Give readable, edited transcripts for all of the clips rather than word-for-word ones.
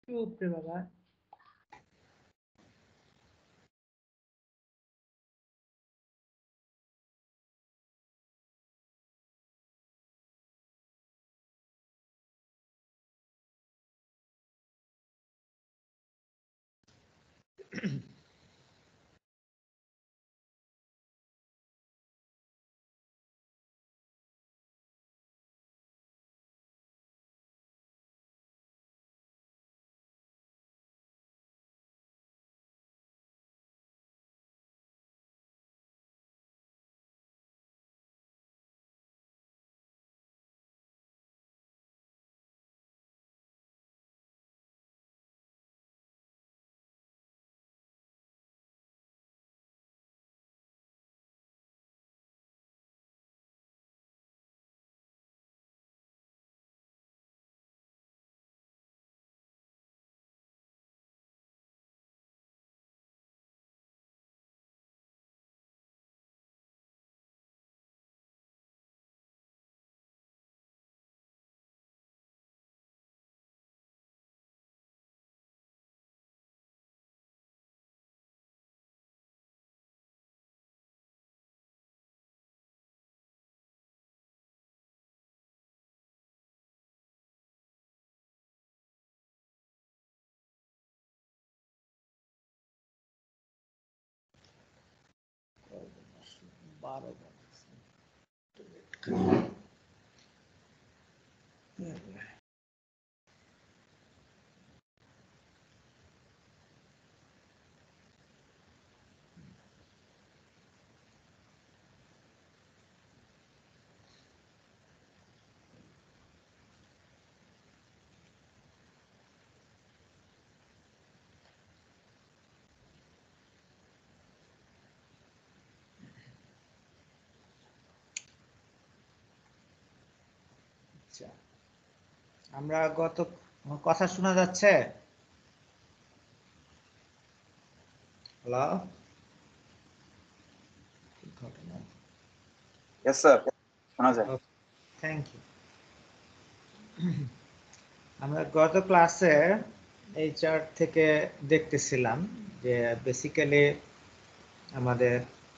চুপ রে বাবা। আমরা গত কথা শোনা যাচ্ছে? হ্যালো, यस सर শোনা যায়। Thank you. আমরা গত ক্লাসে এই চার্ট থেকে দেখতেছিলাম যে বেসিক্যালি আমাদের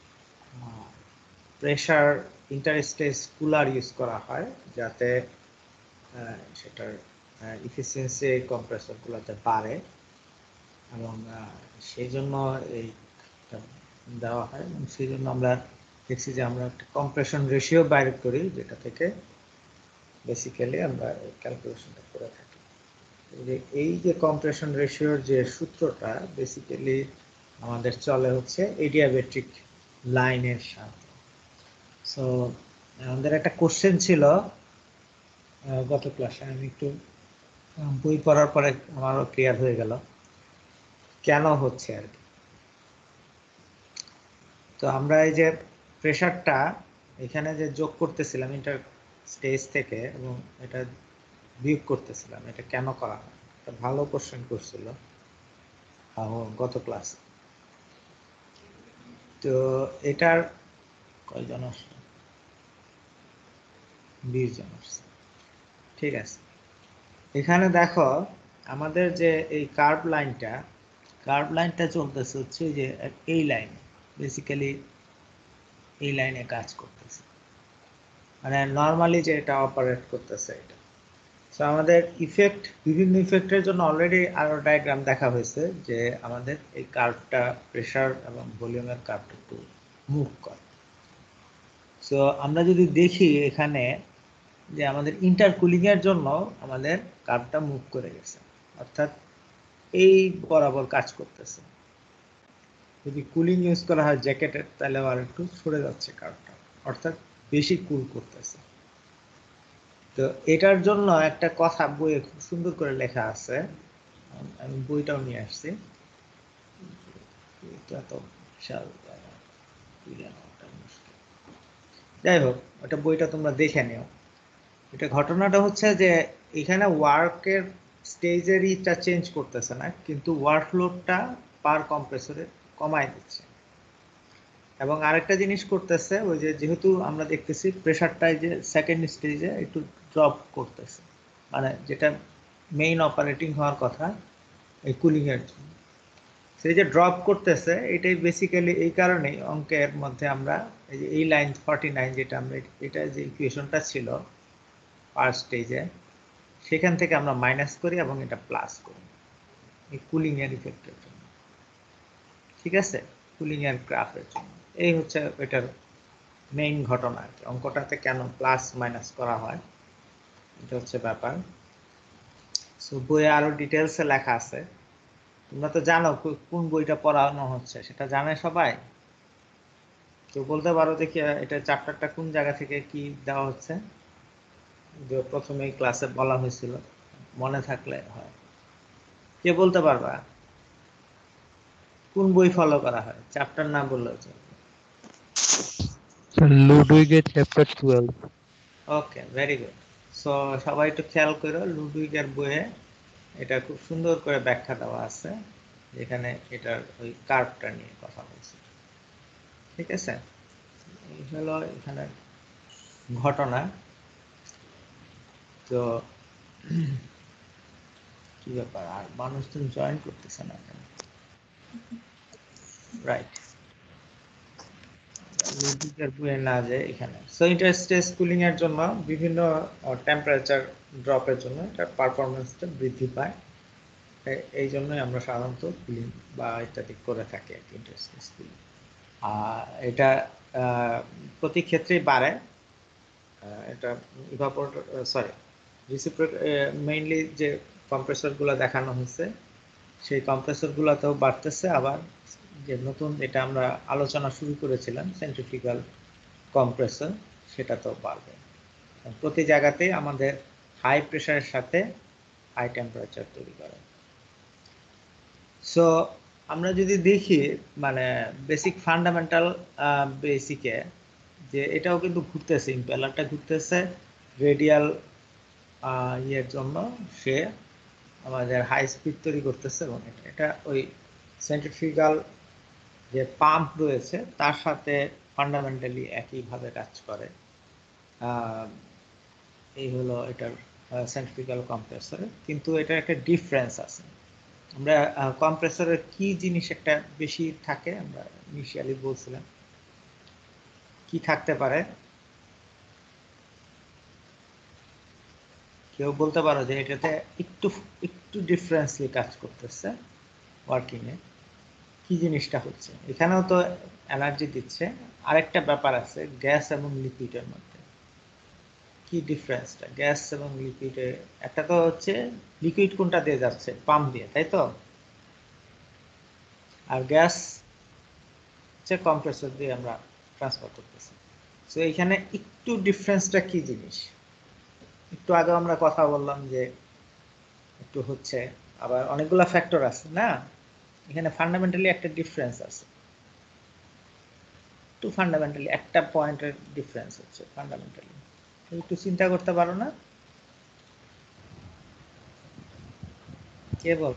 প্রেসার ইন্টারস্টেজ কুলার ইউজ করা হয় যাতে সেটার ইফিসিয়েন্সি কম্প্রেসরগুলোতে বাড়ে এবং সেই জন্য এইটা দেওয়া হয় এবং সেই জন্য আমরা দেখছি যে আমরা একটা কম্প্রেশন রেশিও বাইর করি যেটা থেকে বেসিক্যালি আমরা ক্যালকুলেশনটা করে থাকি। এই যে কম্প্রেশন রেশিওর যে সূত্রটা বেসিক্যালি আমাদের চলে হচ্ছে এডিয়াবেটিক লাইনের সাথে। সো আমাদের একটা কোশ্চেন ছিল গত ক্লাসে, আমি একটু বই পড়ার পরে আমারও ক্লিয়ার হয়ে গেল কেন হচ্ছে আর কি। তো আমরা এই যে প্রেসারটা এখানে যে যোগ করতেছিলাম ইন্টার স্টেজ থেকে এবং এটা বিয়োগ করতেছিলাম, এটা কেন করা হয়? একটা ভালো কোশ্চেন করছিল গত ক্লাসে। তো এটার কয়জন আসছে? 20 জন আসছে। ঠিক আছে, এখানে দেখো আমাদের যে এই কার্ভ লাইনটা চলতেছে হচ্ছে যে এই লাইনে, বেসিক্যালি এই লাইনে কাজ করতেছে, মানে নর্মালি যে এটা অপারেট করতেছে এটা। সো আমাদের ইফেক্ট, বিভিন্ন ইফেক্টের জন্য অলরেডি আরো ডায়াগ্রাম দেখা হয়েছে যে আমাদের এই কার্ভটা প্রেসার এবং ভলিউমের কার্ভটা একটু মুভ করে। সো আমরা যদি দেখি এখানে যে আমাদের ইন্টারকুলিং এর জন্য আমাদের কার্ভটা মুভ করে গেছে, অর্থাৎ এই বরাবর কাজ করতেছে। যদি কুলিং ইউজ করা হয় জ্যাকেটের তাহলে আর একটু সরে যাচ্ছে কার্ভটা, অর্থাৎ বেশি কুল করতেছে। তো এটার জন্য একটা কথা বইয়ে খুব সুন্দর করে লেখা আছে, আমি বইটাও নিয়ে আসছি। যাই হোক, ওটা বইটা তোমরা দেখে নিও। এটা ঘটনাটা হচ্ছে যে এখানে ওয়ার্কের স্টেজেরইটা চেঞ্জ করতেছে না, কিন্তু ওয়ার্কলোডটা পার কম্প্রেসরে কমায় দিচ্ছে। এবং আরেকটা জিনিস করতেছে, ওই যে যেহেতু আমরা দেখতেছি প্রেসারটাই যে সেকেন্ড স্টেজে একটু ড্রপ করতেছে, মানে যেটা মেইন অপারেটিং হওয়ার কথা এই কুলিং এর জন্য। সেই যে ড্রপ করতেছে এটাই বেসিক্যালি এই কারণেই অঙ্কের মধ্যে আমরা এই যে এই লাইন 49 যেটা আমরা এটা যে ইকুয়েশনটা ছিল ফার্স্ট স্টেজে সেখান থেকে আমরা মাইনাস করি এবং এটা প্লাস করি এই কুলিং এর ইফেক্টের জন্য, ঠিক আছে, কুলিং এর গ্রাফের জন্য। এই হচ্ছে এটার মেইন ঘটনা আর কি, অঙ্কটাতে কেন প্লাস মাইনাস করা হয় এটা হচ্ছে ব্যাপার। সো বইয়ে আরো ডিটেলসে লেখা আছে, তোমরা তো জানো কোন বইটা পড়ানো হচ্ছে সেটা জানে সবাই। তো বলতে পারো দেখি এটা চ্যাপ্টারটা কোন জায়গা থেকে কি দেওয়া হচ্ছে, যে প্রথমে ক্লাসে বলা হয়েছিল, মনে থাকলে হয়। কে বলতে পারবা কোন বই ফলো করা হয়? চ্যাপ্টার না বললেও চলবে। লুডুইগের chapter 12। Okay, very good. So সবাই একটু খেয়াল করো, লুডুইগের বইয়ে এটা খুব সুন্দর করে ব্যাখ্যা দেওয়া আছে, যেখানে এটার ওই কার্ভটা নিয়ে কথা বলছে, ঠিক আছে। এই হলো এখানে ঘটনা। তো কি ব্যাপার, আর মানুষ তো জয়েন করতেছে না কেন? রাইট, লুডুইগের বইয়ে না যায় এখানে। সো ইন্টারস্টেজ কুলিং এর জন্য বিভিন্ন টেম্পারেচার ড্রপের জন্য এটার পারফরমেন্সটা বৃদ্ধি পায়। এই জন্যই আমরা সাধারণত কুলিং বা ইত্যাদি করে থাকি আর কি, ইন্টারস্টেজ কুলিং। এটা প্রতি ক্ষেত্রেই বাড়ে। এটা ইভাপোরেটর সরি রিসিপ্রোকেট মেইনলি যে কম্প্রেসরগুলো দেখানো হয়েছে সেই কম্প্রেসরগুলোতেও বাড়তেছে, আবার যে নতুন এটা আমরা আলোচনা শুরু করেছিলাম সেন্ট্রিফিউগাল কম্প্রেসর সেটাতেও বাড়বে। প্রতি জায়গাতেই আমাদের হাই প্রেশারের সাথে হাই টেম্পারেচার তৈরি করে। সো আমরা যদি দেখি মানে বেসিক ফান্ডামেন্টাল বেসিকে, যে এটাও কিন্তু ঘুরতেছে, ইম্পেলারটা ঘুরতেছে রেডিয়াল ইয়ের জন্য, সে আমাদের হাই স্পিড তৈরি করতেছে এবং এটা ওই সেন্ট্রিফিউগাল যে পাম্প রয়েছে তার সাথে ফান্ডামেন্টালি একইভাবে কাজ করে। এই হলো এটার সেন্ট্রিফিউগাল কম্প্রেসরে, কিন্তু এটার একটা ডিফারেন্স আছে। আমরা কম্প্রেসরের কি জিনিস একটা বেশি থাকে, আমরা ইনিশিয়ালি বলছিলাম কি থাকতে পারে, কেউ বলতে পারো যে এটাতে একটু একটু ডিফারেন্সলি কাজ করতেছে ওয়ার্কিং এ, কি জিনিসটা হচ্ছে? এখানেও তো এনার্জি দিচ্ছে, আরেকটা ব্যাপার আছে গ্যাস এবং লিকুইডের মধ্যে। কি ডিফারেন্সটা গ্যাস এবং লিকুইডে? একটা তো হচ্ছে লিকুইড কোনটা দিয়ে যাচ্ছে, পাম্প দিয়ে, তাই তো, আর গ্যাস হচ্ছে কম্প্রেসর দিয়ে আমরা ট্রান্সফার করতেছি। সো এইখানে একটু ডিফারেন্সটা কি জিনিস? একটু আগে আমরা কথা বললাম যে একটু হচ্ছে, আবার অনেকগুলা ফ্যাক্টর আছে না, এখানে ফান্ডামেন্টালি একটা ডিফারেন্স আছে, একটু ফান্ডামেন্টালি একটা পয়েন্টের ডিফারেন্স হচ্ছে ফান্ডামেন্টালি। একটু চিন্তা করতে পারো না? কে বল?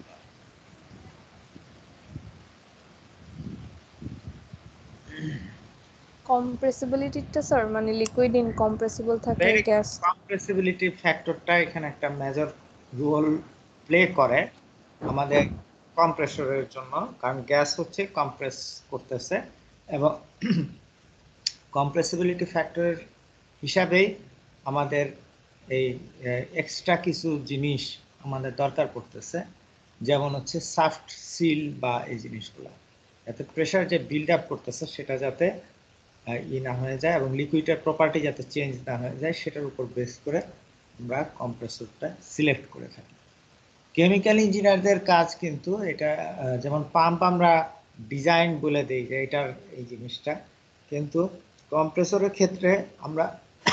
কম্প্রেসিবিলিটিটা স্যার, মানে লিকুইড ইনকম্প্রেসিবল থাকলে গ্যাস। কম্প্রেসিবিলিটি ফ্যাক্টরটা এখানে একটা মেজর রোল প্লে করে আমাদের কম্প্রেসরের জন্য, কারণ গ্যাস হচ্ছে কম্প্রেস করতেছে এবং কম্প্রেসিবিলিটি ফ্যাক্টরের হিসাবেই আমাদের এই এক্সট্রা কিছু জিনিস আমাদের দরকার পড়তেছে, যেমন হচ্ছে সাফট সিল বা এই জিনিসগুলো, যাতে প্রেশার যে বিল্ড আপ করতেছে সেটা যাতে ই না হয়ে যায় এবং লিকুইডের প্রপার্টি যাতে চেঞ্জ না হয়ে যায়, সেটার উপর বেস করে আমরা কম্প্রেসরটা সিলেক্ট করে থাকি। কেমিক্যাল ইঞ্জিনিয়ারদের কাজ কিন্তু এটা, যেমন পাম্প আমরা ডিজাইন বলে দিই যে এটার এই জিনিসটা, কিন্তু কম্প্রেসরের ক্ষেত্রে আমরা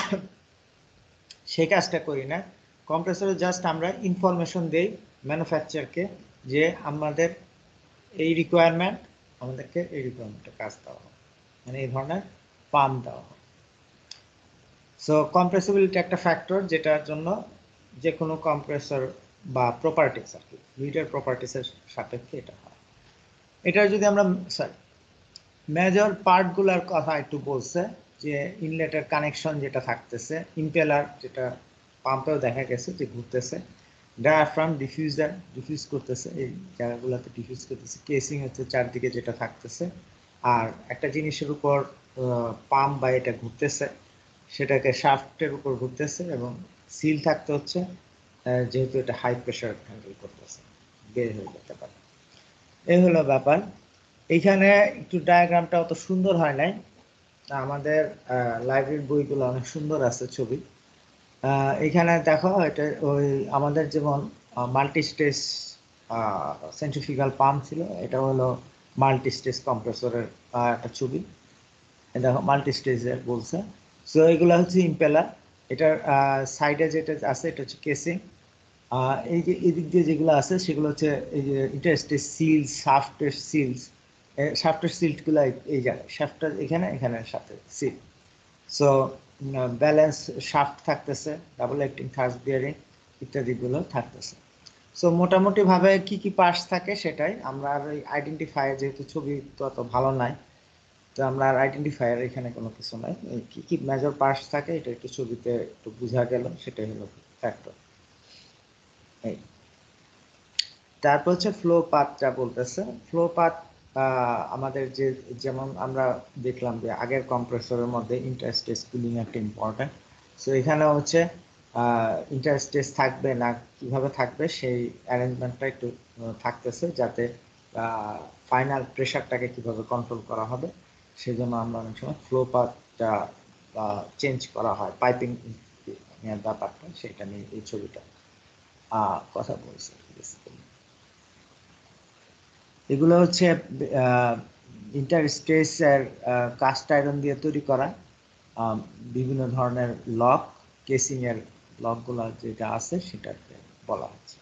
সেই কাজটা করি না। কম্প্রেসরে জাস্ট আমরা ইনফরমেশন দেই ম্যানুফ্যাকচারকে যে আমাদের এই রিকোয়ারমেন্ট, আমাদেরকে এই রিকোয়ারমেন্টে কাজ দেওয়া হয়, মানে এই ধরনের পাম্প দেওয়া হয়। সো কম্প্রেসিবিলিটি একটা ফ্যাক্টর যেটার জন্য যে কোনো কম্প্রেসর বা প্রপার্টিস আর কি, লিডার প্রপার্টিসের সাপেক্ষে এটা হয়। এটা যদি আমরা মেজর পার্টগুলোর কথা একটু বলছে, যে ইনলেটের কানেকশন যেটা থাকতেছে, ইম্পেলার যেটা পাম্পেও দেখা গেছে যে ঘুরতেছে, ডায়াফ্রাম ডিফিউজার ডিফিউজ করতেছে, এই জায়গাগুলোতে ডিফিউজ করতেছে। কেসিং হচ্ছে চারদিকে যেটা থাকতেছে, আর একটা জিনিসের উপর পাম্প বা এটা ঘুরতেছে, সেটাকে শাফটের উপর ঘুরতেছে, এবং সিল থাকতে হচ্ছে যেহেতু এটা হাই প্রেশার হ্যান্ডেল করতেছে, বের হয়ে যেতে পারে। এই হলো ব্যাপার। এইখানে একটু ডায়াগ্রামটা অত সুন্দর হয় নাই, আমাদের লাইব্রেরির বইগুলো অনেক সুন্দর আছে ছবি। এখানে দেখো এটা ওই আমাদের যেমন মাল্টি স্টেজ সেন্ট্রিফিউগাল পাম্প ছিল, এটা হলো মাল্টি স্টেজ কম্প্রেসরের একটা ছবি। দেখো মাল্টি স্টেজের বলছে। সো এগুলো হচ্ছে ইম্পেলার, এটার সাইডে যেটা আছে এটা হচ্ছে কেসিং। এই যে এদিক দিয়ে যেগুলো আছে সেগুলো হচ্ছে এই যে ইন্টারস্টেজ সিলস, শাফটের সিলস। শাফটের সিলগুলো এই জায়গায়, শাফটটা এখানে, এখানে সাথে সিল। সো ব্যালেন্স শাফট থাকতেছে, ডাবল অ্যাক্টিং থার্স বিয়ারিং ইত্যাদিগুলো থাকতেছে। সো মোটামুটি ভাবে কি কি পার্টস থাকে সেটাই আমরা আর আইডেন্টিফায়ার, যেহেতু ছবি তো অত ভালো নাই, তো আমরা আর আইডেন্টিফায়ার এখানে কোনো কিছু নাই। কি কি মেজর পার্টস থাকে এটা একটু ছবিতে একটু বোঝা গেল, সেটাই হলো ফ্যাক্টর। এই তারপর হচ্ছে ফ্লো পাথটা বলতেছে। ফ্লো পাথ আমাদের যে যেমন আমরা দেখলাম যে আগের কম্প্রেসরের মধ্যে ইন্টারস্টেজ কুলিং একটা ইম্পর্টেন্ট। সো এখানে হচ্ছে ইন্টারস্টেজ থাকবে না কিভাবে থাকবে সেই অ্যারেঞ্জমেন্টটা একটু থাকতেছে, যাতে ফাইনাল প্রেশারটাকে কিভাবে কন্ট্রোল করা হবে সেই জন্য আমরা অনেক সময় ফ্লো পাথটা চেঞ্জ করা হয়, পাইপিং ব্যাপারটা, সেটা নিয়ে এই ছবিটা কথা বলছে। এগুলো হচ্ছে ইন্টারস্টেজের কাস্ট আয়রন দিয়ে তৈরি করা বিভিন্ন ধরনের লক, কেসিং এর লকগুলো যেটা আছে সেটাকে বলা হচ্ছে।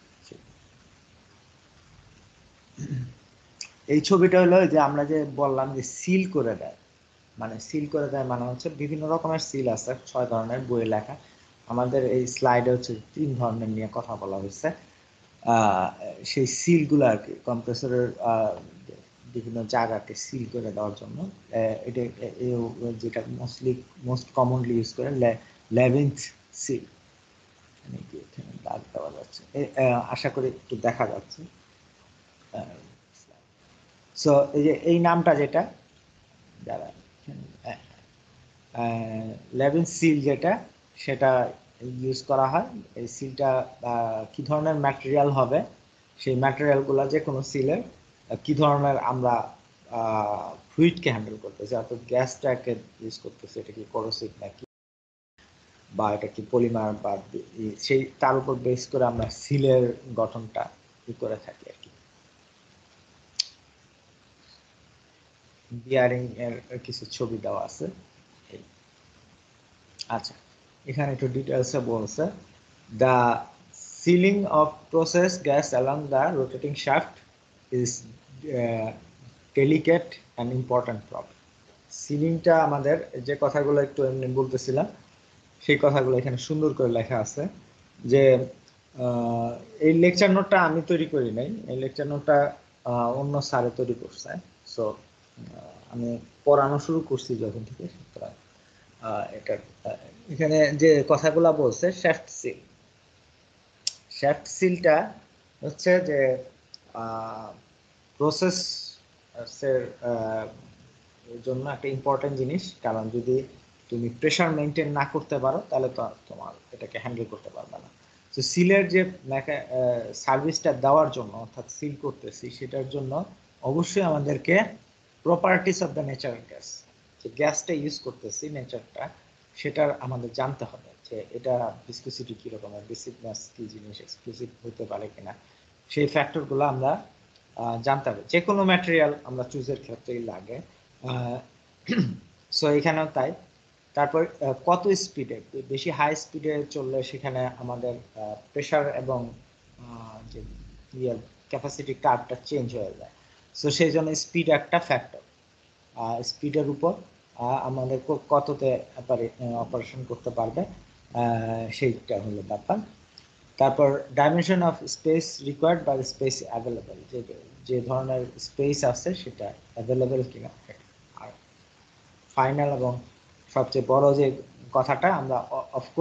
এই ছবিটা হলো যে আমরা যে বললাম যে সিল করে দেয়, মানে সিল করে দেয় মানে হচ্ছে বিভিন্ন রকমের সিল আছে, 6 ধরনের বইয়ে লেখা। আমাদের এই স্লাইডে হচ্ছে 3 ধরনের নিয়ে কথা বলা হয়েছে। সেই সিলগুলো আর কি কম্প্রেসরের বিভিন্ন জায়গাকে সিল করে দেওয়ার জন্য এটা যেটা মোস্ট কমনলি ইউজ করে লেভেন্থ সিল। দাগ দেওয়া যাচ্ছে, আশা করি একটু দেখা যাচ্ছে। সো এই যে এই নামটা যেটা যারা লেভেল সিল যেটা সেটা ইউজ করা হয়। এই সিলটা কি ধরনের ম্যাটেরিয়াল হবে, সেই ম্যাটেরিয়ালগুলো যে কোনো সিলের কি ধরনের আমরা ফ্লুইডকে হ্যান্ডেল করতেছি, অর্থাৎ গ্যাসটাকে ইউজ করতেছি, এটা কি করোসিভ নাকি বা এটা কি পলিমার, বা সেই তার উপর বেস করে আমরা সিলের গঠনটা ই করে থাকি আর কি। বিয়ারিং এর কিছু ছবি দেওয়া আছে। আচ্ছা, এখানে একটু ডিটেলসে বলছে, the sealing of process gas along the rotating shaft is delicate and important problem. সিলিংটা আমাদের যে কথাগুলো একটু এমনি বলতেছিলাম সেই কথাগুলো এখানে সুন্দর করে লেখা আছে। যে এই লেকচার নোটটা আমি তৈরি করি নাই, এই লেকচার নোটটা অন্য স্যারে তৈরি করছে। সো আমি পড়ানো শুরু করছি যখন থেকে, সুতরাং এটা এখানে যে কথাগুলা বলছে, শ্যাফট সিল। শ্যাফট সিলটা হচ্ছে যে প্রসেস এর জন্য একটা ইম্পর্টেন্ট জিনিস, কারণ যদি তুমি প্রেশার মেনটেন না করতে পারো তাহলে তো তোমার এটাকে হ্যান্ডেল করতে পারবে না। তো সিলের যে সার্ভিসটা দেওয়ার জন্য, অর্থাৎ সিল করতেছি সেটার জন্য অবশ্যই আমাদেরকে properties of the natural gas, যে গ্যাসটা ইউজ করতেছি নেচারটা, সেটার আমাদের জানতে হবে যে এটা ভিসকোসিটি কি রকমের, বেসিকনেস কি জিনিস, এক্সক্লুসিভ হতে পারে কিনা, সেই ফ্যাক্টরগুলো আমরা জানতে হবে। যে কোনো ম্যাটেরিয়াল আমরা চুজের ক্ষেত্রেই লাগে। সো এখানেও তাই। তারপর কত স্পিডে, বেশি হাই স্পিডে চললে সেখানে আমাদের প্রেশার এবং যে ক্যাপাসিটি কার্ভটা চেঞ্জ হয়ে যায়। সো সেই জন্য স্পিড একটা ফ্যাক্টর, স্পিডের উপর আমাদের কততে অপারেশন করতে পারবে সেইটা হলো ব্যাপার। তারপর dimension of space required by space available, যে ধরনের স্পেস আছে সেটা অ্যাভেলেবল কিনা। ফাইনাল এবং সবচেয়ে বড় যে কথাটা, আমরা অফকোর্স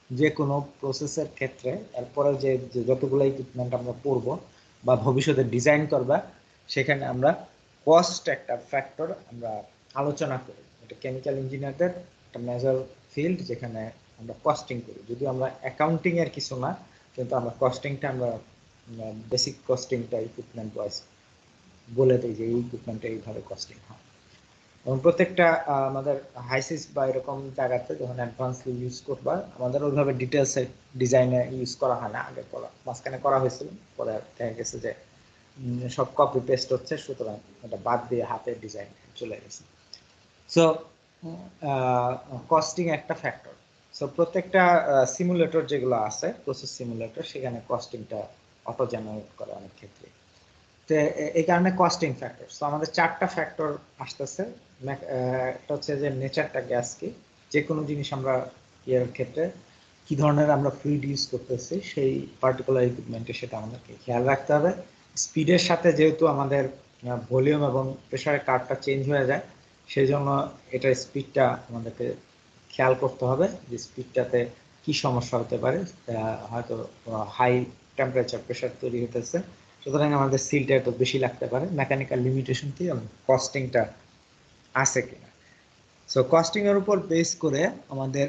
যে কোনো প্রসেসের ক্ষেত্রে এরপরে যে যতগুলো ইকুইপমেন্ট আমরা পড়ব বা ভবিষ্যতে ডিজাইন করবা, সেখানে আমরা কস্ট একটা ফ্যাক্টর আমরা আলোচনা করি। এটা কেমিক্যাল ইঞ্জিনিয়ারদের একটা মেজর ফিল্ড, যেখানে আমরা কস্টিং করি। যদিও আমরা অ্যাকাউন্টিং এর কিছু না, কিন্তু আমরা কস্টিংটা আমরা বেসিক কস্টিংটা ইকুইপমেন্ট ওয়াইজ বলে দিই যে এই ইকুইপমেন্টটা এইভাবে কস্টিং হয়। এবং প্রত্যেকটা আমাদের হাইসিস বা এরকম জায়গাতে যখন অ্যাডভান্সলি ইউজ করবা, আমাদের ওইভাবে ডিটেলস ডিজাইনে ইউজ করা হয় না। আগে করা মাঝখানে করা হয়েছিল, পরে দেখা গেছে যে সব কপি পেস্ট হচ্ছে, সুতরাং এটা বাদ দিয়ে হাতের ডিজাইন চলে গেছে। সো কস্টিং একটা ফ্যাক্টর। সো প্রত্যেকটা সিমুলেটর যেগুলো আছে, প্রসেস সিমুলেটর, সেখানে কস্টিংটা অটো জেনারেট করে অনেক ক্ষেত্রে। তো এই কারণে কস্টিং ফ্যাক্টর। সো আমাদের 4টা ফ্যাক্টর আসতেছে। একটা হচ্ছে যে নেচারটা গ্যাস কি, যে কোনো জিনিস আমরা ইয়ের ক্ষেত্রে কি ধরনের আমরা ফ্লুইড ইউজ করতেছি, সেই পার্টিকুলার ইকুইপমেন্টে সেটা আমাদেরকে খেয়াল রাখতে হবে। স্পিডের সাথে যেহেতু আমাদের ভলিউম এবং প্রেশারের কার্ভটা চেঞ্জ হয়ে যায়, সেই জন্য এটার স্পিডটা আমাদেরকে খেয়াল করতে হবে যে স্পিডটাতে কি সমস্যা হতে পারে। হয়তো হাই টেম্পারেচার প্রেশার তৈরি হতেছে, সুতরাং আমাদের সিলটা একটু বেশি লাগতে পারে। মেকানিক্যাল লিমিটেশন কি এবং কস্টিংটা আছে কিনা। সো কস্টিং এর উপর বেস করে আমাদের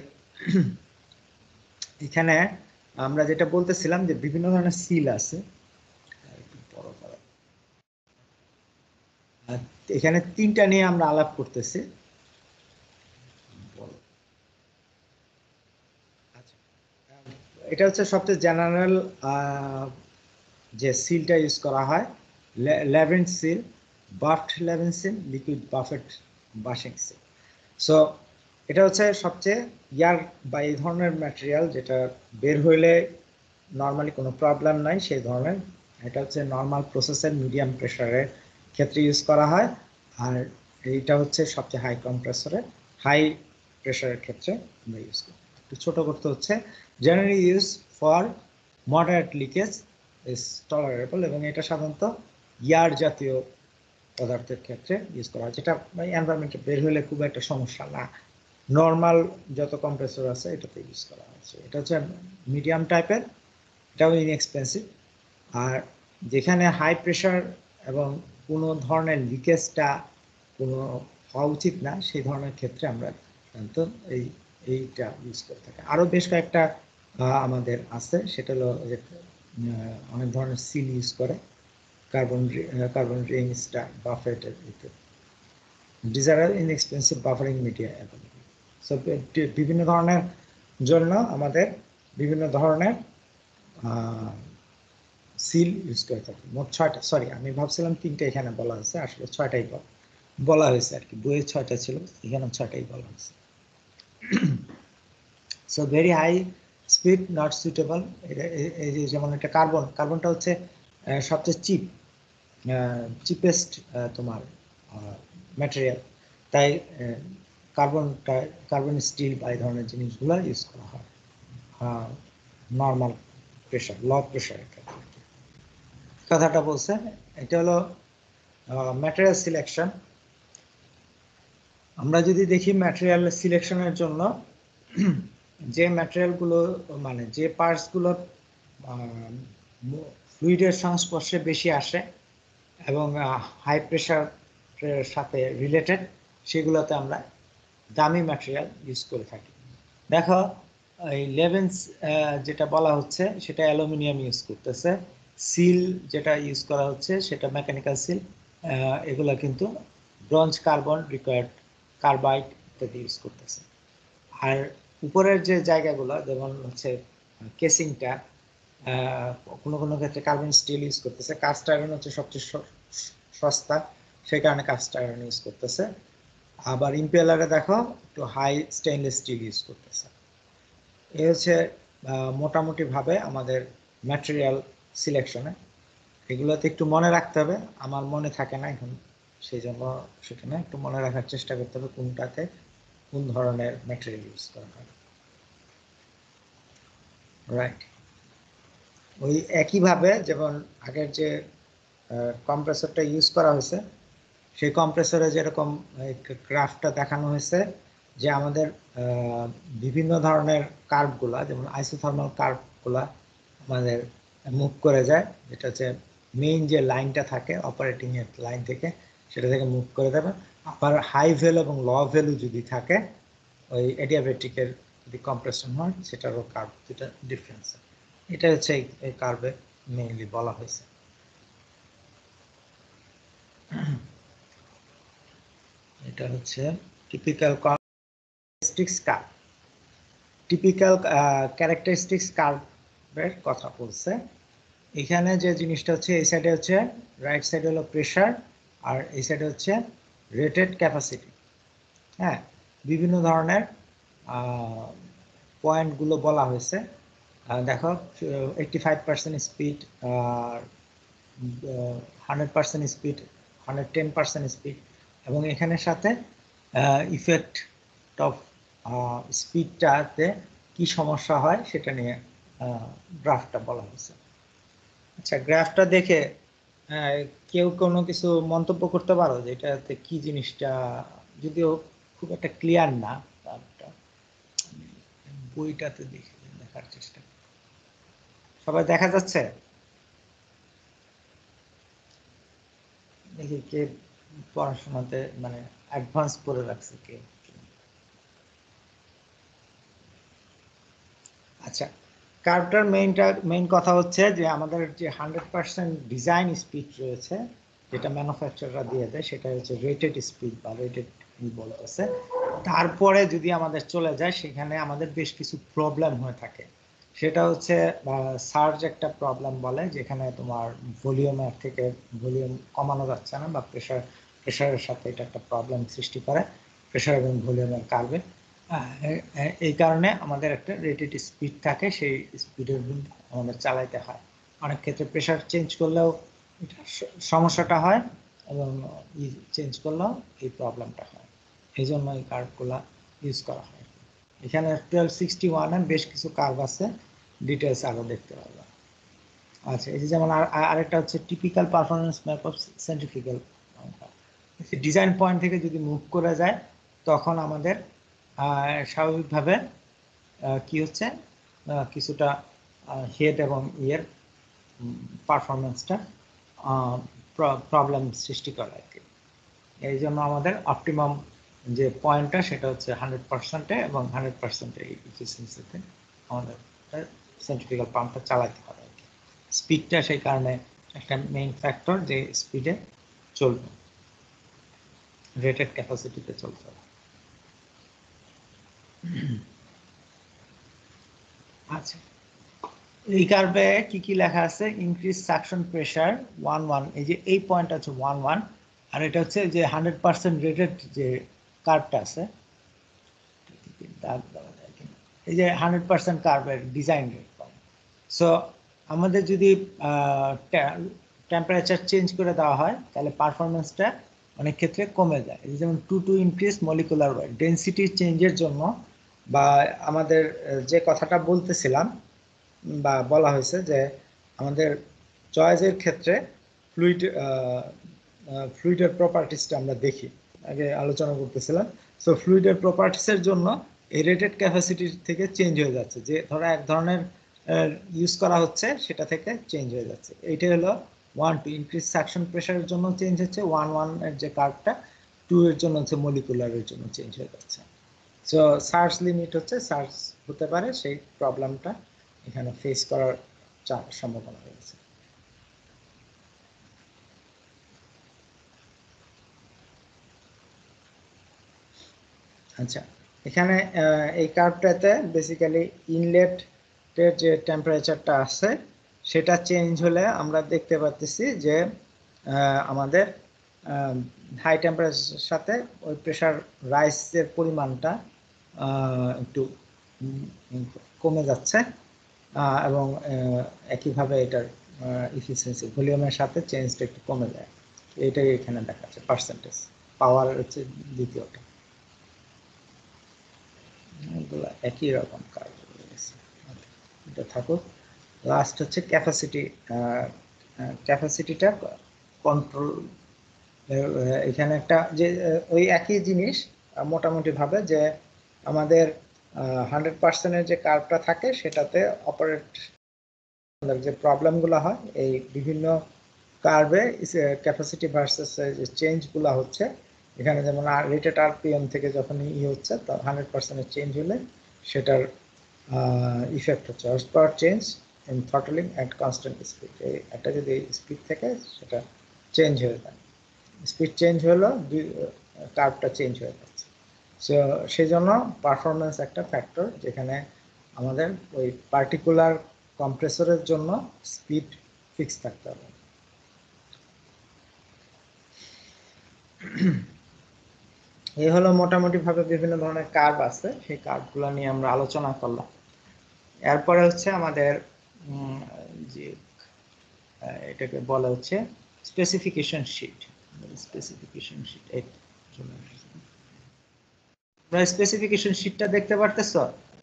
এখানে আমরা যেটা বলতেছিলাম যে বিভিন্ন ধরনের সিল আছে। এখানে 3টা নিয়ে আমরা আলাপ করতেছি। এটা হচ্ছে সবচেয়ে জেনারেল যে সিলটা ইউজ করা হয়, labyrinth seal, buffered labyrinth seal, liquid buffered bushing seal. So এটা হচ্ছে সবচেয়ে ইয়ার বা এই ধরনের ম্যাটেরিয়াল যেটা বের হইলে নর্মালি কোনো প্রবলেম নাই সেই ধরনের। এটা হচ্ছে নর্মাল প্রসেসের মিডিয়াম প্রেশারের ক্ষেত্রে ইউজ করা হয়। আর এইটা হচ্ছে সবচেয়ে হাই কম্প্রেসরে হাই প্রেশারের ক্ষেত্রে আমরা ইউজ করি। একটু ছোট করতে হচ্ছে generally use for moderate leakage is tolerable, এবং এটা সাধারণত ইয়ার জাতীয় পদার্থের ক্ষেত্রে ইউজ করা হয়, যেটা এনভায়রনমেন্টে বের হলে খুব একটা সমস্যা না। নর্মাল যত কম্প্রেসর আছে এটাতে ইউজ করা হচ্ছে। এটা হচ্ছে মিডিয়াম টাইপের, এটাও ইনএক্সপেন্সিভ। আর যেখানে হাই প্রেশার এবং কোনো ধরনের লিকেজটা কোনো হওয়া উচিত না, সেই ধরনের ক্ষেত্রে আমরা সাধারণত এইটা ইউজ করে থাকি। আরও বেশ কয়েকটা আমাদের আছে, সেটা হলো যে অনেক ধরনের সিল ইউজ করে, কার্বন রিং, স্টার, বাফেট ইত্যাদি। Desire inexpensive buffering media available. So বিভিন্ন ধরনের জন্য আমাদের বিভিন্ন ধরনের সিল ইউজ করে থাকি। মোট 6টা, সরি আমি ভাবছিলাম 3টে এখানে বলা হয়েছে, আসলে 6টাই বলা হয়েছে আর কি। বইয়ে 6টা ছিল, এখানে 6টাই বলা হয়েছে। So very high speed not suitable. এই যে যেমন এটা কার্বনটা হচ্ছে সবচেয়ে চিপেস্ট তোমার ম্যাটেরিয়াল, তাই কার্বন স্টিল বা এই ধরনের জিনিসগুলো ইউজ করা হয় নর্মাল প্রেশার, লো প্রেশারের ক্ষেত্রে। কথাটা বলছেন, এটা হলো ম্যাটেরিয়াল সিলেকশন। আমরা যদি দেখি ম্যাটেরিয়াল সিলেকশনের জন্য যে ম্যাটেরিয়ালগুলো মানে যে পার্টসগুলো ফ্লুইডের সংস্পর্শে বেশি আসে এবং হাই প্রেশারের সাথে রিলেটেড, সেগুলোতে আমরা দামি ম্যাটেরিয়াল ইউজ করে থাকি। দেখো এই লেভেন্স যেটা বলা হচ্ছে সেটা অ্যালুমিনিয়াম ইউজ করতেছে, সিল যেটা ইউজ করা হচ্ছে সেটা মেকানিক্যাল সিল, এগুলো কিন্তু ব্রঞ্জ, কার্বন, রিকোয়ার্ড কার্বাইড ইত্যাদি ইউজ করতেছে। আর উপরের যে জায়গাগুলো যেমন হচ্ছে কেসিংটা, কোনো কোনো ক্ষেত্রে কার্বন স্টিল ইউজ করতেছে। কাস্ট আয়রন হচ্ছে সবচেয়ে সস্তা, সেই কারণে কাস্ট আয়রন ইউজ করতেছে। আবার ইম্পেলারে দেখো একটু হাই স্টেইনলেস স্টিল ইউজ করতেছে। এই হচ্ছে মোটামুটি ভাবে আমাদের ম্যাটেরিয়াল সিলেকশনে। এগুলোতে একটু মনে রাখতে হবে, আমার মনে থাকে না এখন, সেই জন্য সেখানে একটু মনে রাখার চেষ্টা করতে হবে কোনটাতে কোন ধরনের ম্যাটেরিয়াল ইউজ করা হয়। রাইট, ওই একইভাবে যেমন আগের যে কম্প্রেসরটা ইউজ করা হয়েছে, সেই কম্প্রেসরে যেরকম গ্রাফটা দেখানো হয়েছে যে আমাদের বিভিন্ন ধরনের কার্ভগুলা, যেমন আইসোথার্মাল কার্ভগুলা আমাদের মুভ করে যায়, যেটা হচ্ছে মেইন যে লাইনটা থাকে অপারেটিং এর লাইন থেকে, সেটা থেকে মুভ করে দেবে। আবার হাই ভ্যালু এবং লো ভ্যালু যদি থাকে, ওই এডিয়াবেটিকের যদি কম্প্রেশন হয়, সেটারও কার্ভ দুটা ডিফারেন্স। এটা হচ্ছে এই কার্ভে মেইনলি বলা হয়েছে। এটা হচ্ছে typical characteristics curve. Typical characteristics কার্ভের কথা বলছে। এখানে যে জিনিসটা হচ্ছে, এই সাইডে হচ্ছে রাইট সাইডে হলো প্রেসার, আর এই সাইডে হচ্ছে রেটেড ক্যাপাসিটি। হ্যাঁ, বিভিন্ন ধরনের পয়েন্টগুলো বলা হয়েছে। দেখো 85% স্পিড, 100% স্পিড, 110% স্পিড, এবং এখানের সাথে ইফেক্ট অফ স্পিডটাতে কি সমস্যা হয় সেটা নিয়ে গ্রাফটা বলা হয়েছে। আচ্ছা, গ্রাফটা দেখে কেউ কোনো কিছু মন্তব্য করতে পারো যে এটাতে কি জিনিসটা, যদিও খুব একটা ক্লিয়ার না, গ্রাফটা বইটাতে দেখার চেষ্টা। সবাই দেখা যাচ্ছে? দেখি কে পড়াশোনাতে মানে অ্যাডভান্স করে রাখছে কে। আচ্ছা, কার্ভটার মেইন কথা হচ্ছে যে আমাদের যে 100% ডিজাইন স্পিড রয়েছে, যেটা ম্যানুফ্যাকচাররা দিয়ে দেয়, সেটা হচ্ছে রেটেড স্পিড বা রেটেড বলতেছে। তারপরে যদি আমাদের চলে যায়, সেখানে আমাদের বেশ কিছু প্রবলেম হয়ে থাকে। সেটা হচ্ছে সার্জ একটা প্রবলেম বলে, যেখানে তোমার ভলিউমের থেকে ভলিউম কমানো যাচ্ছে না, বা প্রেশারের সাথে এটা একটা প্রবলেম সৃষ্টি করে, প্রেশার এবং ভলিউমের কার্ভে। এই কারণে আমাদের একটা রেটেড স্পিড থাকে, সেই স্পিডের আমাদের চালাইতে হয়। অনেক ক্ষেত্রে প্রেশার চেঞ্জ করলেও সমস্যাটা হয়, এবং চেঞ্জ করলেও এই প্রবলেমটা হয়। এই জন্য এই কার্ভগুলা ইউজ করা হয়। এখানে 1261 বেশ কিছু কার্ভ আছে, ডিটেলস আরো দেখতে পারবে। আচ্ছা, এই যে যেমন আরেকটা হচ্ছে typical performance map of centrifugal. Design point থেকে যদি মুভ করে যায়, তখন আমাদের স্বাভাবিকভাবে কি হচ্ছে, কিছুটা হেড এবং ইয়ের পারফরমেন্সটা প্রবলেম সৃষ্টি করে আর কি। এই জন্য আমাদের অপটিমাম যে পয়েন্টটা, সেটা হচ্ছে 100%-এ, এবং 100%-এ এফিসিয়েন্সিতে আমাদের সেন্ট্রিফিউগাল পাম্পটা চালাতে হবে আর কি। স্পিডটা সেই কারণে একটা মেইন ফ্যাক্টর, যে স্পিডে চলবে, রেটেড ক্যাপাসিটিতে চলতে হবে। আচ্ছা, এই কার্ভে কি কি লেখা আছে? ইনক্রিজ সাকশন প্রেসার 11, এই যে এই পয়েন্ট আছে 11, আর এটা হচ্ছে যে 100% রেটেড যে কার্ভটা আছে, এই যে 100% কার্ভের ডিজাইন রেট। সো আমাদের যদি টেম্পারেচার চেঞ্জ করে দেওয়া হয়, তাহলে পারফরমেন্সটা অনেক ক্ষেত্রে কমে যায়। যেমন to increase molecular weight, density চেঞ্জের জন্য, বা আমাদের যে কথাটা বলতেছিলাম বা বলা হয়েছে যে আমাদের চয়েসের ক্ষেত্রে ফ্লুইডের প্রপার্টিসটা আমরা দেখি, আগে আলোচনা করতেছিলাম। সো ফ্লুইডের প্রপার্টিসের জন্য এই রেটেড ক্যাপাসিটি থেকে চেঞ্জ হয়ে যাচ্ছে, যে ধরো এক ধরনের ইউজ করা হচ্ছে, সেটা থেকে চেঞ্জ হয়ে যাচ্ছে। এইটা হলো 1 ইনক্রিজ সাকশন প্রেসারের জন্য চেঞ্জ হচ্ছে 1 এর যে কার্ভটা, 2 এর জন্য হচ্ছে মলিকুলারের জন্য চেঞ্জ হয়ে যাচ্ছে। সো সার্চ লিমিট হচ্ছে, সার্চ হতে পারে, সেই প্রবলেমটা এখানে ফেস করার সম্ভাবনা রয়েছে। আচ্ছা, এখানে এই কার্ভটাতে বেসিক্যালি ইনলেটের যে টেম্পারেচারটা আছে, সেটা চেঞ্জ হলে আমরা দেখতে পাচ্ছি যে আমাদের হাই টেম্পারেচারের সাথে ওই প্রেশার রাইসের পরিমাণটা একটু কমে যাচ্ছে, এবং একইভাবে এটার ইফিসিয়েন্সি ভলিউমের সাথে চেঞ্জটা একটু কমে যায়। এটাই এখানে দেখাচ্ছে পার্সেন্টেজ। পাওয়ার হচ্ছে দ্বিতীয়টা। এগুলো একই রকম কাজ হয়ে গেছে, এটা থাকুক। লাস্ট হচ্ছে ক্যাপাসিটি। ক্যাপাসিটিটা কন্ট্রোল, এখানে একটা যে ওই একই জিনিস মোটামুটি ভাবে, যে আমাদের 100% যে কার্ভটা থাকে সেটাতে অপারেট যে প্রবলেমগুলো হয় এই বিভিন্ন কার্ভে ক্যাপাসিটি ভার্সেস যে চেঞ্জগুলো হচ্ছে এখানে যেমন রেটেড আরপিএম থেকে যখন হচ্ছে তো 100% চেঞ্জ হলে সেটার ইফেক্ট হচ্ছে horse power change in throttling at constant speed একটা যদি স্পিড থেকে সেটা চেঞ্জ হয়ে যায় স্পিড চেঞ্জ হলো কার্ভটা চেঞ্জ হয়ে যাচ্ছে সো সেই জন্য পারফরমেন্স একটা ফ্যাক্টর যেখানে আমাদের ওই পার্টিকুলার কম্প্রেসরের জন্য স্পিড ফিক্স থাকতে হবে এই হলো মোটামুটি ভাবে বিভিন্ন ধরনের কার্ভ আছে সেই কার্ভগুলো নিয়ে আমরা আলোচনা করলাম এরপরে হচ্ছে আমাদের যে এটাকে বলা হচ্ছে স্পেসিফিকেশন শিট এই স্পেসিফিকেশন শিটটা দেখতে পারতেছো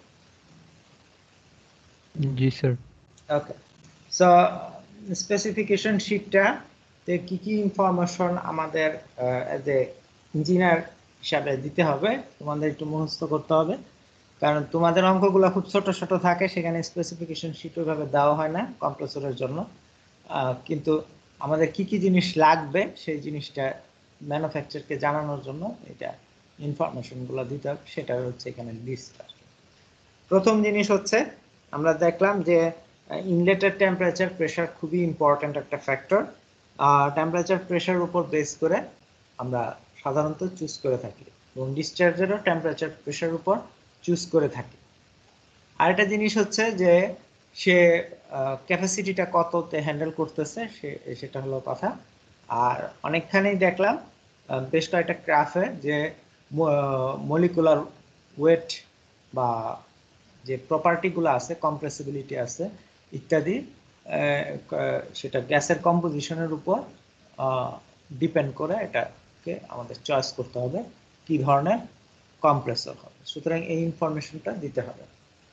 জি স্যার ওকে সো স্পেসিফিকেশন শিটটা তে কি কি ইনফরমেশন আমাদের এজ এ ইঞ্জিনিয়ার হিসাবে দিতে হবে তোমাদের একটু মুখস্থ করতে হবে কারণ তোমাদের অঙ্কগুলো খুব ছোট ছোট থাকে সেখানে স্পেসিফিকেশন শিট ওইভাবে দেওয়া হয় না কম্প্রেসরের জন্য কিন্তু আমাদের কি কি জিনিস লাগবে সেই জিনিসটা ম্যানুফ্যাকচারকে জানানোর জন্য এটা ইনফরমেশনগুলো দিতে হবে সেটা হচ্ছে এখানে লিস্ট প্রথম জিনিস হচ্ছে আমরা দেখলাম যে ইনলেটের টেম্পারেচার প্রেসার খুবই ইম্পর্ট্যান্ট একটা ফ্যাক্টর টেম্পারেচার প্রেসারের উপর বেস করে আমরা সাধারণত চুজ করে থাকি এবং ডিসচার্জেরও টেম্পারেচার প্রেসারের উপর চুজ করে থাকি আরেকটা জিনিস হচ্ছে যে সে ক্যাপাসিটিটা কততে হ্যান্ডেল করতেছে সেটা হলো কথা আর অনেকখানেই দেখলাম বেশ কয়েকটা গ্রাফে যে মলিকুলার ওয়েট বা যে প্রপার্টিগুলো আছে কম্প্রেসিবিলিটি আছে ইত্যাদি সেটা গ্যাসের কম্পোজিশনের উপর ডিপেন্ড করে এটাকে আমাদের চয়েস করতে হবে কি ধরনের কম্প্রেসর হবে সুতরাং এই ইনফরমেশনটা দিতে হবে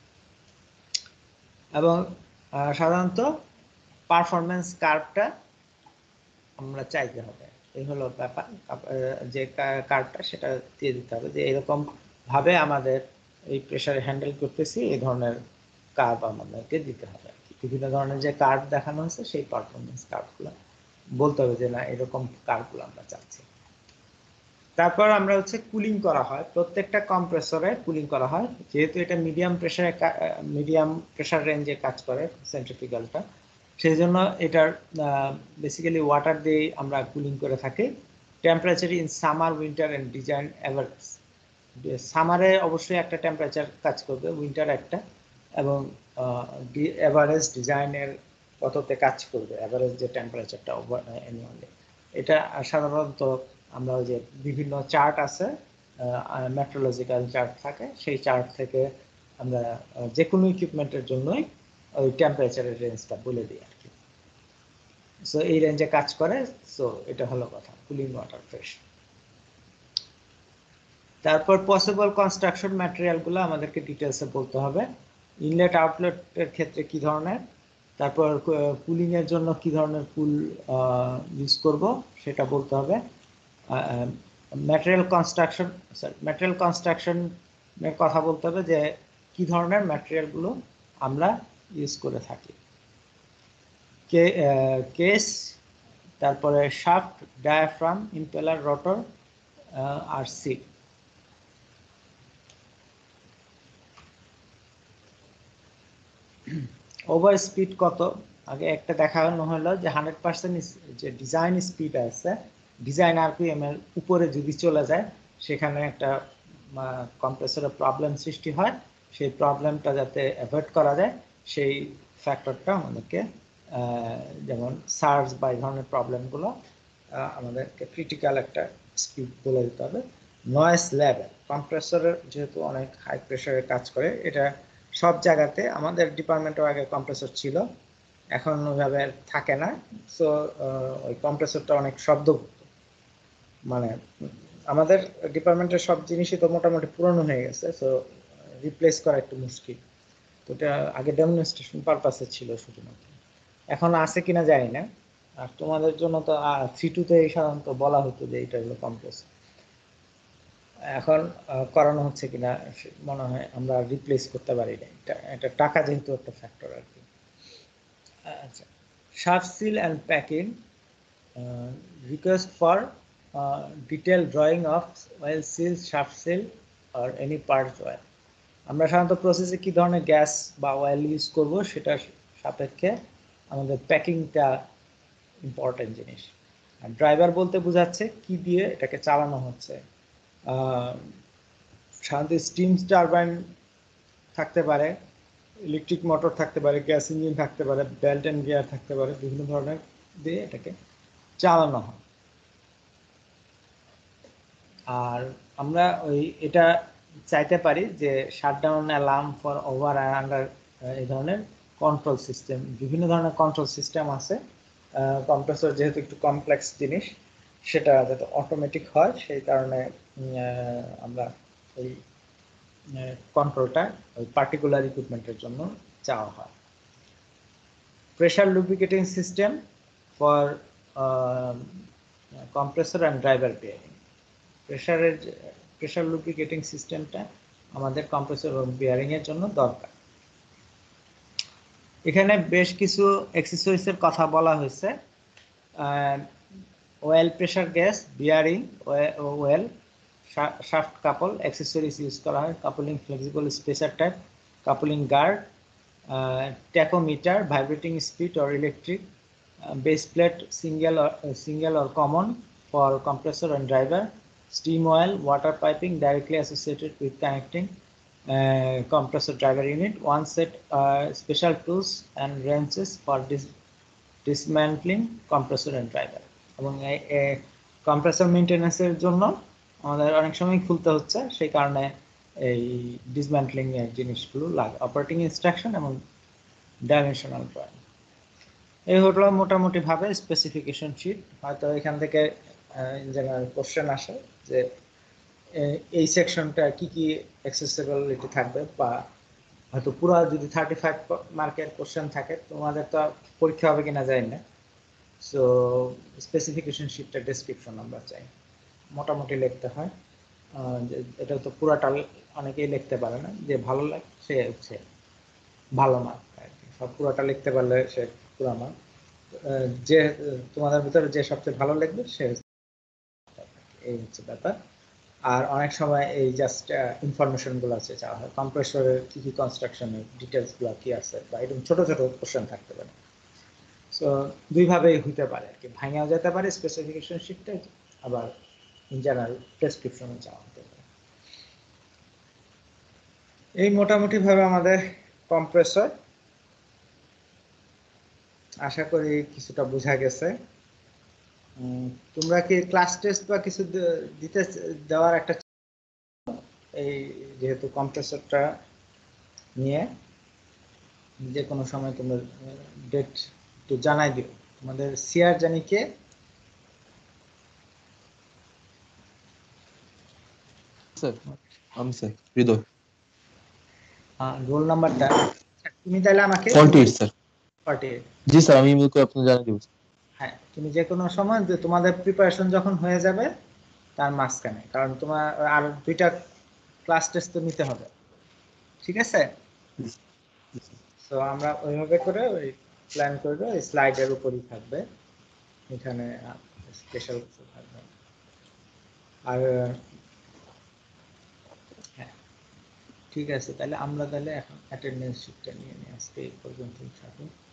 এবং সাধারণত পারফরমেন্স কার্ভটা আমরা চাইতে হবে এই হলো ব্যাপার যে কার্ভটা সেটা দিয়ে দিতে হবে যে এরকম ভাবে আমাদের এই প্রেসারে হ্যান্ডেল করতেছি এই ধরনের কার্ভ আমাদেরকে দিতে হবে বিভিন্ন ধরনের যে কার্ভ দেখানো হয়েছে সেই পারফরমেন্স কার্ভগুলো বলতে হবে যে না এরকম কার্ভগুলো আমরা চাচ্ছি তারপর আমরা হচ্ছে কুলিং করা হয় প্রত্যেকটা কম্প্রেসরে কুলিং করা হয় যেহেতু এটা মিডিয়াম প্রেসার রেঞ্জে কাজ করে সেন্ট্রিফিউগালটা সেই জন্য এটার বেসিক্যালি ওয়াটার দিয়ে আমরা কুলিং করে থাকি temperature in summer winter and design average সামারে অবশ্যই একটা টেম্পারেচার কাজ করবে উইন্টার একটা এবং এভারেজ ডিজাইনের কততে কাজ করবে এভারেজ যে টেম্পারেচারটা অ্যানুয়ালি এটা সাধারণত আমরা ওই যে বিভিন্ন চার্ট আছে মেট্রোলজিক্যাল চার্ট থাকে সেই চার্ট থেকে আমরা যে কোনো ইকুইপমেন্টের জন্যই ওই টেম্পারেচারের রেঞ্জটা বলে দিই আর কি সো এই রেঞ্জে কাজ করে সো এটা হলো কথা কুলিং ওয়াটার প্রেসার তারপর পসিবল কনস্ট্রাকশন ম্যাটেরিয়ালগুলো আমাদেরকে ডিটেলসে বলতে হবে ইনলেট আউটলেটের ক্ষেত্রে কি ধরনের তারপর কুলিং এর জন্য কি ধরনের কুল ইউজ করব সেটা বলতে হবে ম্যাটেরিয়াল কনস্ট্রাকশনের কথা বলতে হবে যে কি ধরনের ম্যাটেরিয়ালগুলো আমরা ইউজ করে থাকি কেস তারপরে শাফট ডায়াফ্রাম ইম্পেলার রোটর আর সিট ওভার স্পিড কত আগে একটা দেখানো হলো যে 100% যে ডিজাইন স্পিড আছে ডিজাইন আরপিএম এর উপরে যদি চলে যায় সেখানে একটা কম্প্রেসরের প্রবলেম সৃষ্টি হয় সেই প্রবলেমটা যাতে অ্যাভয়েড করা যায় সেই ফ্যাক্টরটা আমাদেরকে যেমন সার্জ বা এই ধরনের প্রবলেমগুলো আমাদেরকে ক্রিটিক্যাল একটা স্পিড বলে দিতে হবে নয়েজ লেভেল কম্প্রেসরের যেহেতু অনেক হাই প্রেসারে কাজ করে এটা সব জায়গাতে আমাদের ডিপার্টমেন্টেও আগে কম্প্রেসর ছিল এখন ওইভাবে থাকে না সো ওই কম্প্রেসরটা অনেক শব্দ মানে আমাদের ডিপার্টমেন্টের সব জিনিসই তো মোটামুটি পুরনো হয়ে গেছে সো রিপ্লেস করা একটু মুশকিল তো এটা আগে ডেমনস্ট্রেশন পারপাসে ছিল শুধুমাত্র এখন আছে কিনা জানি না আর তোমাদের জন্য তো C2 তে সাধারণত বলা হতো যে এটা হলো কম্প্রেসর এখন করানো হচ্ছে কিনা মনে হয় আমরা রিপ্লেস করতে পারি না, এটা টাকা যেহেতু একটা ফ্যাক্টর আর কি। আচ্ছা, শার্প seal and packing, request for detailed drawing of oil seals, shaft seal or any parts oil. আমরা সাধারণত প্রসেসে কি ধরনের গ্যাস বা অয়েল ইউজ করব সেটার সাপেক্ষে আমাদের প্যাকিংটা ইম্পর্টেন্ট জিনিস। আর ড্রাইভার বলতে বোঝাচ্ছে কি দিয়ে এটাকে চালানো হচ্ছে। সাধারণত স্টিম টারবাইন থাকতে পারে, ইলেকট্রিক মোটর থাকতে পারে, গ্যাস ইঞ্জিন থাকতে পারে, বেল্ট অ্যান্ড গিয়ার থাকতে পারে, বিভিন্ন ধরনের দিয়ে এটাকে চালানো হয়। আর আমরা এটা চাইতে পারি যে শাটডাউন অ্যালার্ম ফর ওভার আর আন্ডার, এই ধরনের কন্ট্রোল সিস্টেম, বিভিন্ন ধরনের কন্ট্রোল সিস্টেম আছে। কম্প্রেসর যেহেতু একটু কমপ্লেক্স জিনিস, সেটা যাতে অটোমেটিক হয় সেই কারণে আমরা ওই কন্ট্রোলটা ওই পার্টিকুলার ইকুইপমেন্টের জন্য চাওয়া হয়। Pressure lubricating system for compressor and driver bearing. Pressure lubricating সিস্টেমটা আমাদের কম্প্রেসর এবং বিয়ারিং এর জন্য দরকার। এখানে বেশ কিছু অ্যাক্সেসরিজের কথা বলা হয়েছে। Oil pressure gas, bearing, oil, shaft couple accessories use করা হয়, coupling flexible spacer type, coupling guard, tachometer, vibrating speed or electric, base plate single or common for compressor and driver, steam oil, water piping directly associated with connecting compressor driver unit, one set special tools and wrenches for dismantling compressor and driver. এবং compressor মেইনটেনেন্সের জন্য আমাদের অনেক সময় খুলতে হচ্ছে, সেই কারণে এই ডিসম্যান্টলিং এর জিনিসগুলো লাগে। অপারেটিং ইনস্ট্রাকশন এবং ডাইমেনশনাল ড্রয়িং, এই হলো মোটামুটি ভাবে স্পেসিফিকেশন শিট। হয়তো এখান থেকে জেনারেল কোশ্চেন আসে যে এই সেকশনটা কি কি অ্যাক্সেসিবিলিটি থাকবে, বা হয়তো পুরো যদি 35 মার্কের কোশ্চেন থাকে, তোমাদের তো পরীক্ষা হবে কিনা জানি না। সো স্পেসিফিকেশন শিটটা ডেসক্রিপশন আমরা চাই, মোটামুটি লিখতে হয়। এটা তো পুরাটা অনেকেই লিখতে পারে না, যে ভালো লাগে সে হচ্ছে ভালো মার্ক আর কি। সব পুরোটা লিখতে পারলে সে পুরো মার্ক। যে তোমাদের ভিতরে যে সবচেয়ে ভালো লিখবে সে, এই হচ্ছে ব্যাপার। আর অনেক সময় এই জাস্ট ইনফরমেশন গুলো আছে চাওয়া হয়, কম্প্রেসরের কি কি কনস্ট্রাকশনের ডিটেলস গুলো কি আছে, বা এরকম ছোট ছোট কোশ্চেন থাকতে পারে। সো দুইভাবেই হইতে পারে আর কি, ভাঙাও যেতে পারে স্পেসিফিকেশন শিটটা, আবার ইন জেনারেল ডেসক্রিপশনে চাওয়া হতে পারে। এই মোটামুটি ভাবে আমাদের কম্প্রেসর, আশা করি কিছুটা বোঝা গেছে। তোমরা কি ক্লাস টেস্ট বা কিছু দিতে দেওয়ার একটা, এই যেহেতু কম্প্রেসরটা নিয়ে যে কোনো সময় তোমরা ডেট একটু জানাই দিও। তোমাদের সিআর জানি কে? স্যার আমি স্যার হৃদয় রোল নাম্বারটা তুমি তাহলে আমাকে 48 স্যার। 48। জি স্যার আমি ইমেল করে আপনাকে জানিয়ে দেব। হ্যাঁ, তুমি যে কোনো সময় যে তোমাদের প্রিপারেশন যখন হয়ে যাবে তার মাঝখানে, কারণ তোমার আর 2টা ক্লাস টেস্ট তো নিতে হবে, ঠিক আছে? তো আমরা ওইভাবে করে ওই প্ল্যান করবো, ওই স্লাইডের উপরই থাকবে, এখানে স্পেশাল কিছু থাকবে। আর হ্যাঁ, ঠিক আছে, তাহলে আমরা তাহলে এখন অ্যাটেন্ডেন্স শিটটা নিয়ে নিই, আজকে এই পর্যন্ত থাকুন।